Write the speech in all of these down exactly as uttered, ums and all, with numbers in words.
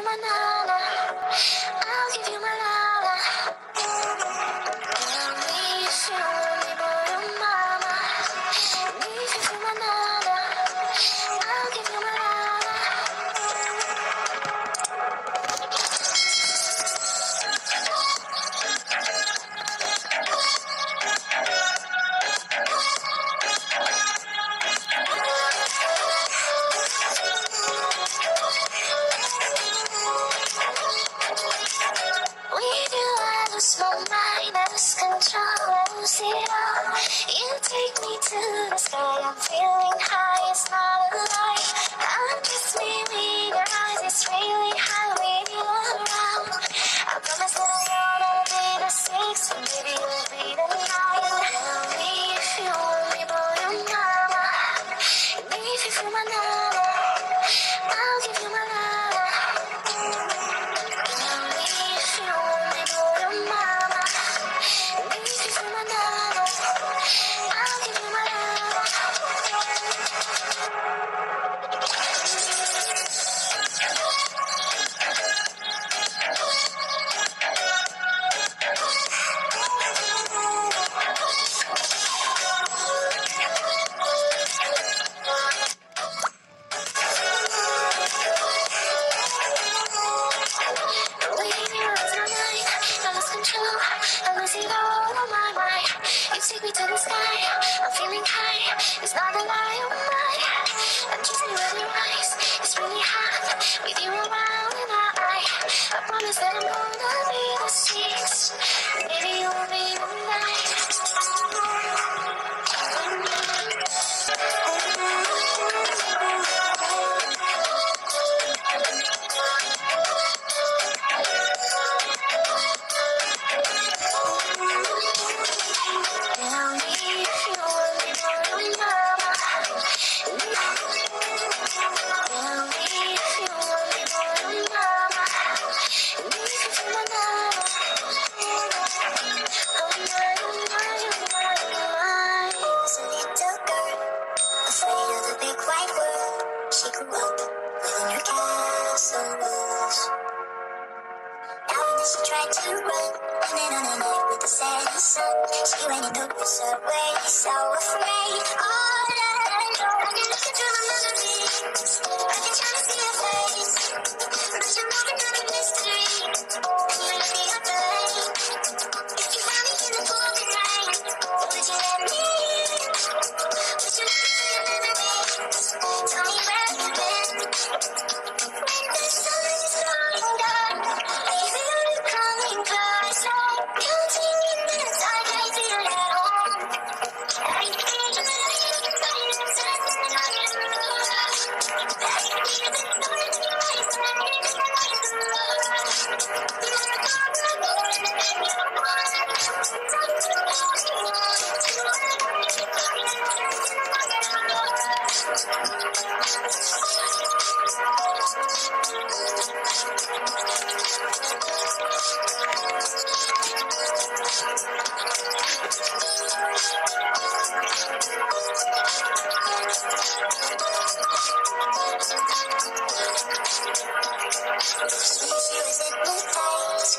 you my nana. I'll give you my nana. Tell me if you want me, boy, or mama. Me if you my nana. I'll give you my nana. We do, I lose my mind, I lose control, I lose it all. You take me to the sky, I'm feeling high, it's not a lie. Undress me with your eyes, it's really high when you around. I promise that I wanna be the six, and maybe you'll be the nine. Tell me if you want me, boy, or mama. Me if you feel my nana, I'll give you my nana. Tell me if you want me, boy, or mama. Me if you feel my nana, I'll give you my nana. I lose it all on my mind. You take me to the sky, I'm feeling high. It's not a lie, oh my. I'm kissing with your eyes, it's really hot. With you around in my eye, I promise that I'm gonna be the six. Maybe you'll be the night. Tell me if you want me, boy, or mama. Tell me if you want me, boy, or mama. Me if you feel my nana. Oh my, oh my, oh my, oh my. Was a little girl, afraid of the big white world. She grew up within her castle walls. Now and then she tried to run, and then on a night with the setting sun, she went and took us away, so afraid. All alone, I can look into my memories, I can try to see your face, but you're moving on a mystery, and you let me up the lane. If you found me in the pouring rain, would you let me in? Would you let me see your memories? Tell me where you've been. When the sun is going down, I feel you coming closer. Counting minutes, I can feel at home. I feel the light, the light inside the night. I feel the noise in your eyes, and I feel the light in the love. You're a god, I'm more than anyone. Don't you know you want to run? You're she was hypnotized.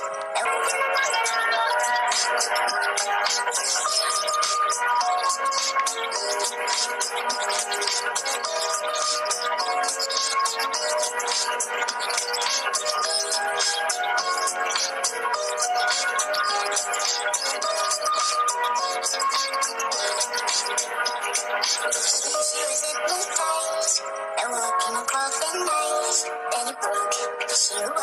She was hypnotized. And walking a coffin night. Then you broke. She